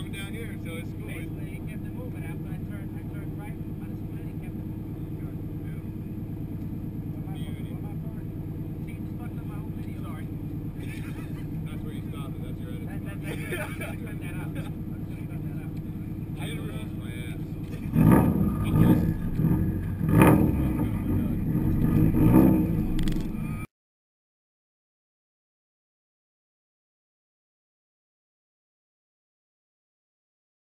coming down here, so it's cool. Basically, he kept it moving. After I turned right by the split, he kept it moving. Where my part? See, you just fucked up my whole video. Sorry. That's where you stopped it. That's your edit. Cut that out. Cut that out. I didn't